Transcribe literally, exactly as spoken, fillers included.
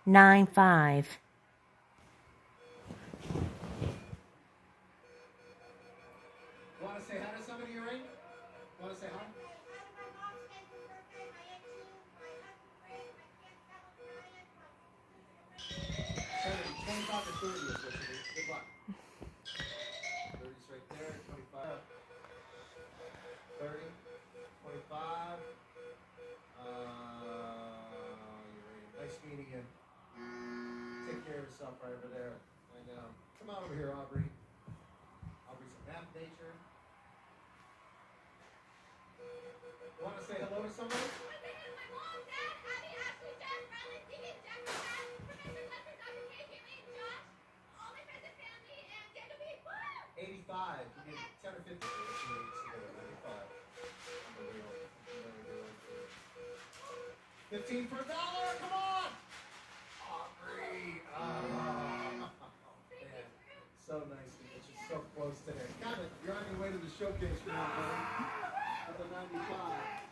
nine five. Want to say hi to somebody you're in? Want to say hi? twenty-five or thirty is what you need. Good luck. thirty's right there. twenty-five. thirty. twenty-five. Uh, nice meeting you. Take care of yourself right over there. I know. Come on over here, Aubrey. Aubrey's a math major. You want to say hello to somebody? eighty-five. You need ten or fifty. ninety-five. fifteen for a dollar. Come on. Aubrey. Oh, man. So nice to get you so close today. Kevin, you're on your way to the showcase room, buddy. With the ninety-five.